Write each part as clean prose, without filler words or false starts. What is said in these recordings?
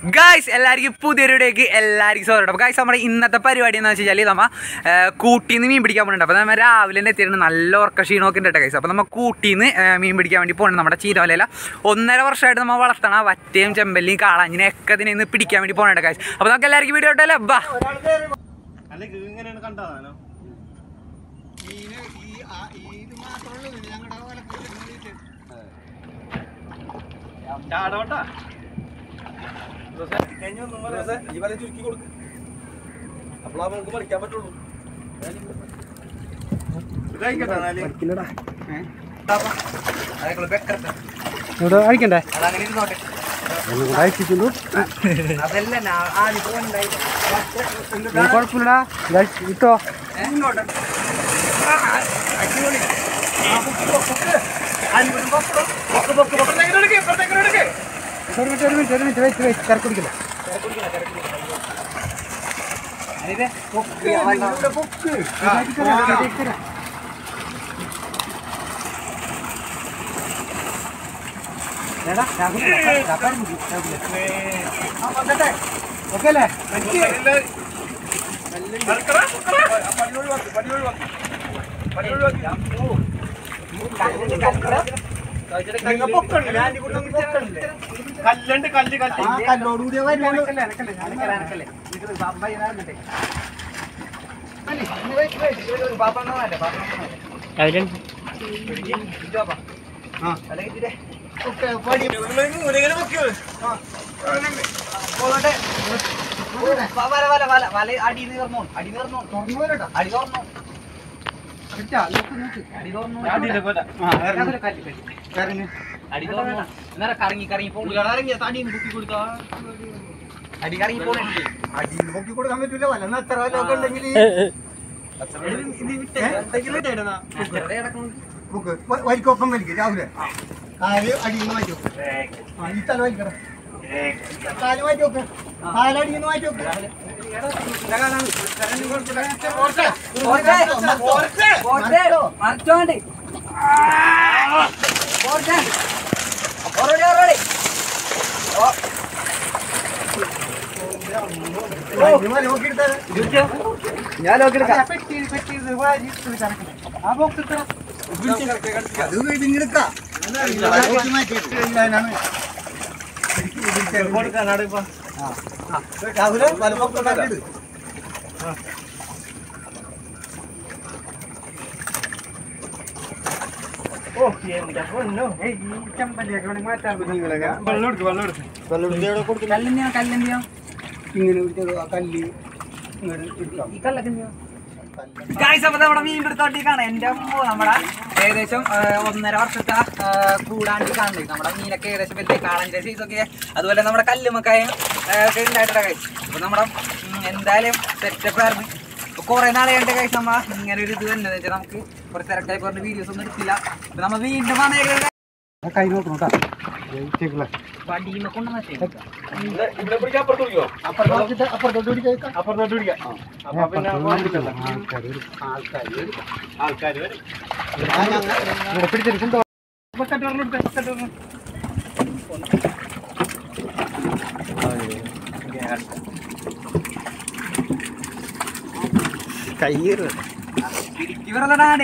Guys എല്ലാവർക്കും പുതിയൊരുടേക്ക് എല്ലാവർക്കും സ്വാഗതം. അപ്പോൾ ഗായ്സ് നമ്മുടെ ഇന്നത്തെ പരിപാടി എന്ന് വെച്ച് കഴിഞ്ഞാൽ നമ്മൾ കൂട്ടിന്ന് മീൻ പിടിക്കാൻ പോകുന്നുണ്ട്. അപ്പോൾ നമ്മൾ രാവിലെ തന്നെ എത്തിയിട്ട് നല്ല ഉറക്ക ക്ഷീണമൊക്കെ ഉണ്ട് ഗായ്സ്. അപ്പോൾ നമ്മൾ കൂട്ടിന്ന് മീൻ പിടിക്കാൻ വേണ്ടി പോകുന്നുണ്ട്. നമ്മുടെ ചീരവലയില 1.5 വർഷമായിട്ട് നമ്മൾ വളർത്തണ വറ്റയും ചെമ്പല്ലിയും കാളാഞ്ഞിനെയൊക്കെ ഇതിനെ പിടിക്കാൻ വേണ്ടി പോകുന്നുണ്ട് ഗായ്സ്. അപ്പോൾ നമുക്ക് എല്ലാവർക്കും വീഡിയോ ഇട്ടല്ലേ ബാ. അഴിക്കണ്ടേ കുഴപ്പമില്ലടാ ഇട്ടോ ഒരു മിനിറ്റ് വെച്ച് കരക്കുടിക്കില്ല. ഓക്കെ അല്ലേ? കല്ലുണ്ട് കല്ല് കല്ലോടുകൂടിയ കറങ്ങി കറങ്ങി അടി കറങ്ങി പോണേ പൊക്കി കൊടുക്കാൻ പറ്റൂല. വല്ല എത്ര വല്ലതൊക്കെ ഉണ്ടെങ്കിൽ വരിക്കൊപ്പം വലിക്കും രാവിലെ. കാല് അടിയിന്ന് മാറ്റി വെക്കും. ഈ തല വലിക്കണം. കാല് മാറ്റി വെക്ക്. കാലടിന്ന് മാറ്റി വെക്ക്. ഞാൻ നോക്കിയെടുക്കാം. രാവിലെ വലപ്പൊക്കെ നമ്മുടെ മീൻ പിടുത്തോട്ടിക്കാണ് എന്റെ അമ്മോ. നമ്മുടെ ഏകദേശം 1.5 വർഷത്തെ കൂടാണ്ട് കാണുന്നത്. നമ്മുടെ മീനൊക്കെ ഏകദേശം വലിയ കാളന്റെ സൈസൊക്കെ അതുപോലെ നമ്മുടെ കല്ലുമക്കായും ഒക്കെ ഉണ്ടായിട്ടുണ്ട് കൈസ്. അപ്പൊ നമ്മുടെ എന്തായാലും സെറ്റപ്പ് ആയിരുന്നു. കുറെ നാളെ കണ്ട കൈസ് നമ്മ ഇങ്ങനെ ഒരു ഇത് തന്നെ വെച്ചാൽ നമുക്ക് കുറച്ച് തിരക്കായി പറഞ്ഞ വീഡിയോസ് ഒന്നും എടുത്തില്ല. അപ്പൊ നമ്മ വീണ്ടും വന്നേക്കുന്നത് കൈ നോക്കണം പിടിച്ചെടുക്കുമ്പോ കയ്യേറ് ഇവരല്ലാണ്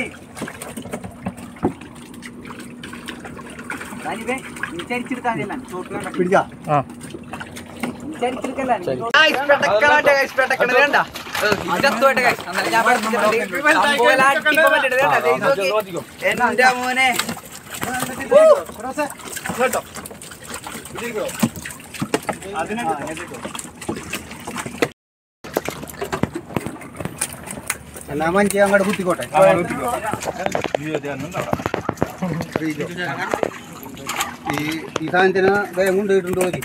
എന്റെ മോനെ എന്നാ മഞ്ചി അങ്ങോട്ട് കുത്തിക്കോട്ടെ. ഈ സാധനത്തിന് വേഗം കൊണ്ടുപോയിട്ടുണ്ടോ മതി.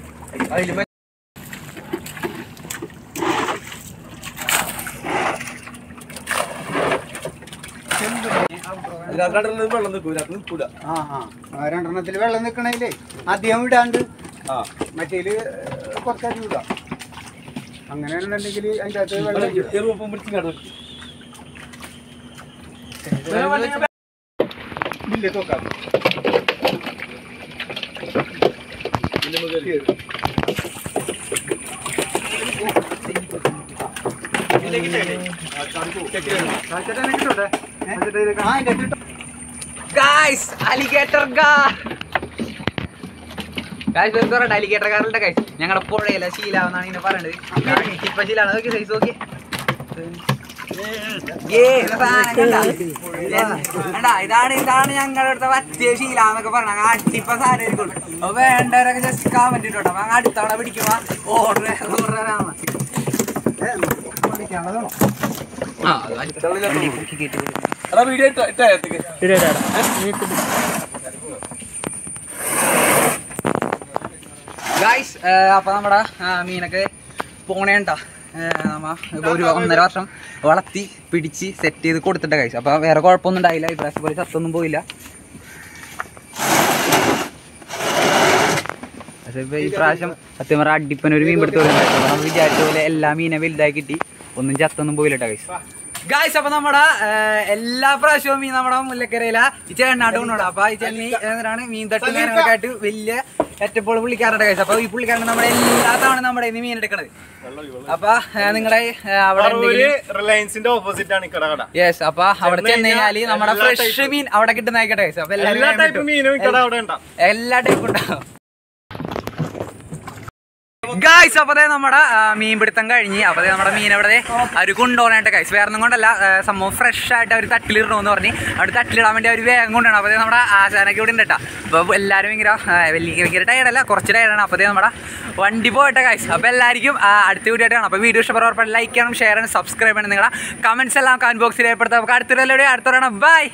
രണ്ടെണ്ണത്തിൽ വെള്ളം നിൽക്കണേലേ അധികം വിടാണ്ട് മറ്റേല് കുറച്ചധികം വിടാം. അങ്ങനെയാണെന്നുണ്ടെങ്കിൽ അതിൻ്റെ അകത്ത് വെള്ളം ഇല്ല തോക്കാം. ഗായ്സ് അലിഗേറ്റർ അലിഗേറ്റർ കാറിന്റെ ഗൈസ് ഞങ്ങളുടെ പുഴയില ശീലാവെന്നാണ് ഇങ്ങനെ പറയണത്. ഇപ്പൊ ശീലാണ് നോക്കി സൈസ് നോക്കി. ഇതാണ് ഞങ്ങളുടെ അടുത്ത പറ്റിയ ശീലാന്നൊക്കെ പറഞ്ഞ അടിപ്പ സാധനം. അപ്പൊ വേണ്ടവരൊക്കെ ജസ്റ്റ് കമന്റ് ഇട്ടോട്ടോ. അങ്ങ് അടുത്തവണ പിടിക്കുമ്പോ ഓർഡർ ഗൈസ്. അപ്പൊ നമ്മുടെ മീനൊക്കെ പോണേണ്ടാ നമ്മ ഒരു 1.5 വർഷം വളർത്തി പിടിച്ച് സെറ്റ് ചെയ്ത് കൊടുത്തിട്ട ഗൈസ്. അപ്പൊ വേറെ കുഴപ്പമൊന്നും ഉണ്ടായില്ല. ഇപ്രാവശ്യം പോലെ ചത്തൊന്നും പോയില്ല. പക്ഷെ ഇപ്പൊ ഈ പ്രാവശ്യം സത്യം പറഞ്ഞാൽ അടിപ്പനൊരു മീൻ പിടുത്ത പോലെ നമ്മൾ വിചാരിച്ച പോലെ എല്ലാ മീനെ വലുതായി കിട്ടി. ഒന്നും ചത്തൊന്നും പോയില്ല ഗൈസ്. ഗൈസ് അപ്പൊ നമ്മുടെ എല്ലാ പ്രാവശ്യവും മീൻ നമ്മുടെ മുല്ലക്കരയില ഈ ചേട്ടനാട്ട് കൊണ്ടുപോകണം. അപ്പൊ ഈ ചേട്ടന് എന്താണ് മീൻ തട്ടുന്നതിനൊക്കെ ആയിട്ട് വലിയ ഏറ്റപ്പോൾ പുള്ളിക്കാരുടെ ഗൈസ്. അപ്പൊ ഈ പുള്ളിക്കാരൻ നമ്മുടെ എല്ലാ തവണ നമ്മുടെ ഇന്ന് മീൻ എടുക്കണത്. അപ്പൊ നിങ്ങളുടെ അവിടെ റിലയൻസിന്റെ ഓപ്പോസിറ്റ് ആണ് കട. യെസ്. അപ്പൊ അവിടെ ചെന്ന് കഴിഞ്ഞാല് നമ്മുടെ ഫ്രഷ് മീൻ അവിടെ കിട്ടുന്നതായിക്കട്ടെ ഗൈസ്. അപ്പൊ എല്ലാ ടൈപ്പും ഉണ്ടാവും ഗൈസ്. അപ്പതേ നമ്മുടെ മീൻ പിടുത്തം കഴിഞ്ഞ് അപ്പതേ നമ്മുടെ മീൻ അവിടെ അവർ കൊണ്ടുപോകാനായിട്ട് ഗൈസ്. വേറെ ഒന്നും കൊണ്ടല്ല, സംഭവം ഫ്രഷ് ആയിട്ട് അവർ തട്ടിലിടണമെന്ന് പറഞ്ഞ് അവിടെ തട്ടിലിടാൻ വേണ്ടി അവർ വേഗം കൊണ്ടുപോകണം. അപ്പതേ നമ്മുടെ ആശാനൊക്കെ ഇവിടെ ഉണ്ട് കേട്ടോ. അപ്പോൾ എല്ലാവരും ഭയങ്കര ടയർഡല്ല, കുറച്ച് ടയർഡാണ്. അപ്പതേ നമ്മുടെ വണ്ടി പോയിട്ടെ ഗൈസ്. അപ്പോൾ എല്ലാവർക്കും അടുത്ത വീഡിയോ ആയിട്ട് കാണാം. അപ്പോൾ വീഡിയോ ഇഷ്ടപ്പെടുന്നവർ ലൈക്ക് ചെയ്യണം, ഷെയർ ചെയ്യണം, സബ്സ്ക്രൈബ് ചെയ്യണം. നിങ്ങളുടെ കമൻസ് എല്ലാം കമന്റ് ബോക്സിൽ ഏർപ്പെടുത്താം. നമുക്ക് അടുത്തൊരു ബൈ.